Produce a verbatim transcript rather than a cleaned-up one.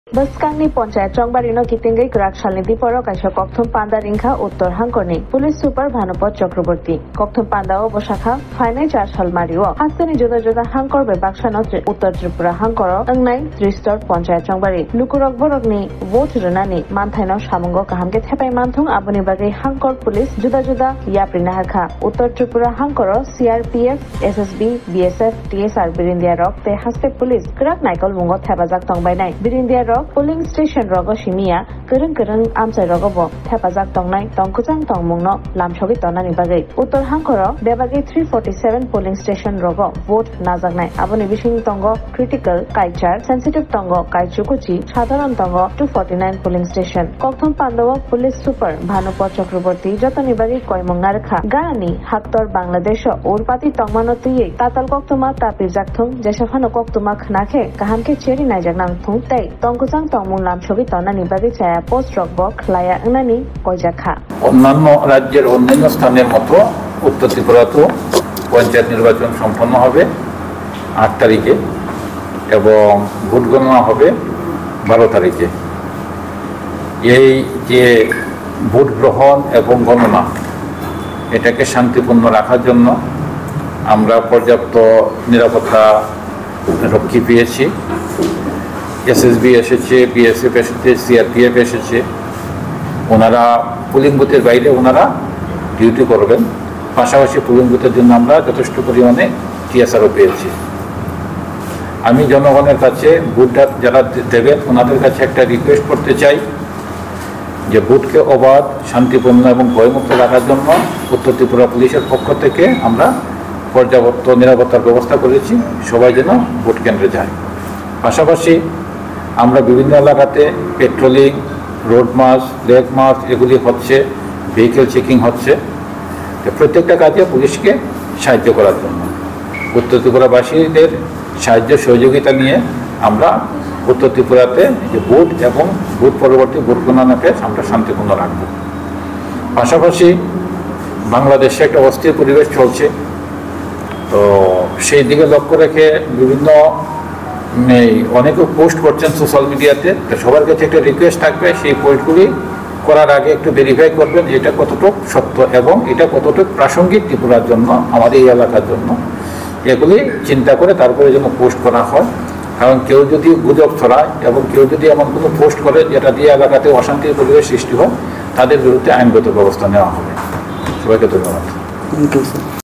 Baskangni Panchayat Chongbarino Kitinggai Graksalni Diporo Kaisha Kokthum Panda Ringkha Uttor Hangkorni Police Super Bhanupad Chakraborty Kokthum Panda o Boshakha Fainai Char Salmario Hastani Joda Joda Hangkor be Bakshano Uttor Tripura Hangkoro Angnai Tristor Panchayat Chongbari Lukurok Borokni Vote Runani Manthaino Samungo Kahamke Thepai Manthung Aboni Bagai Hangkor Police Joda Joda Yaprina Hakha Uttor Tripura Hangkoro C R P F S S B B S F T S R Birindia Rock Te Haste Police Krak Naikol Mungo Thepajak Tongbainai Birindia Rock Polling Station Rogo Shimia Kereng Kereng Amsai Rogobo Thepajak Tongnai Tongkuchang Tongmungno Lamshogi Tonani Bagai Uttor Hangkoro Bebagi three forty-seven Polling Station Rogo Vote Najagnai Aboni Bishing Tongo Critical Kaichar Sensitive Tongo Kaichukuchi Sadharon Tongo two forty-nine Polling Station Kokthum Pandawa Police Super Bhanupad Chakraborty Jotoni Bagi Koimung Narakha Garani Haktor Bangladesh Urpati Tongmanoti Tatal Koktuma Tapi Jakthung Jeshafano Koktuma Khnake Kahamke Cheri Najagnang Thung Tei Tongkuchang Tongmung Lamshogi Tonani Bagi Chaya Post Rockbok Laya Nani Kojakha অন্যান্য রাজ্যের অন্যান্য স্থানের মতো উত্তর ত্রিপুরাতেও পঞ্চায়েত নির্বাচন সম্পন্ন হবে আট তারিখে এবং ভোট গণনা হবে বারো তারিখে। এই যে ভোট গ্রহণ এবং গণনা এটাকে শান্তিপূর্ণ রাখার জন্য আমরা পর্যাপ্ত নিরাপত্তা রক্ষী পেয়েছি। এস এস বি এসেছে, বি এস এফ এসেছে, সি আর পি এফ এসেছে। ওনারা পোলিং বুথের বাইরে ওনারা ডিউটি করবেন, পাশাপাশি পোলিং বুথের জন্য আমরা যথেষ্ট পরিমাণে টি এস আরও পেয়েছি। আমি জনগণের কাছে ভোটটা যারা দেবেন ওনাদের কাছে একটা রিকোয়েস্ট করতে চাই যে ভোটকে অবাধ, শান্তিপূর্ণ এবং ভয়মুক্ত রাখার জন্য উত্তর ত্রিপুরা পুলিশের পক্ষ থেকে আমরা পর্যাপ্ত নিরাপত্তার ব্যবস্থা করেছি, সবাই যেন ভোট কেন্দ্রে যায়। পাশাপাশি আমরা বিভিন্ন এলাকাতে patrolling, road march, lake march এগুলি হচ্ছে, ভেহিকেল চেকিং হচ্ছে, প্রত্যেকটা কাজে পুলিশকে সাহায্য করার জন্য উত্তর ত্রিপুরাবাসীদের সাহায্য সহযোগিতা নিয়ে আমরা উত্তর ত্রিপুরাতে যে ভোট এবং ভোট পরবর্তী ভোট গণনাকে আমরা শান্তিপূর্ণ রাখব। পাশাপাশি বাংলাদেশে একটা অস্থির পরিবেশ চলছে, তো সেই দিকে লক্ষ্য রেখে বিভিন্ন অনেকে পোস্ট করছেন সোশ্যাল মিডিয়াতে, তো সবার কাছে একটা রিকোয়েস্ট থাকবে সেই পোস্টগুলি করার আগে একটু ভেরিফাই করবেন যে এটা কতটুকু সত্য এবং এটা কতটুকু প্রাসঙ্গিক ত্রিপুরার জন্য, আমাদের এই এলাকার জন্য, এগুলি চিন্তা করে তারপরে যেন পোস্ট করা হয়। কারণ কেউ যদি গুজব ছড়ায় এবং কেউ যদি এমন কোনো পোস্ট করে যেটা দিয়ে এলাকাতে অশান্তির পরিবেশ সৃষ্টি হয়, তাদের বিরুদ্ধে আইনগত ব্যবস্থা নেওয়া হবে। সবাইকে ধন্যবাদ।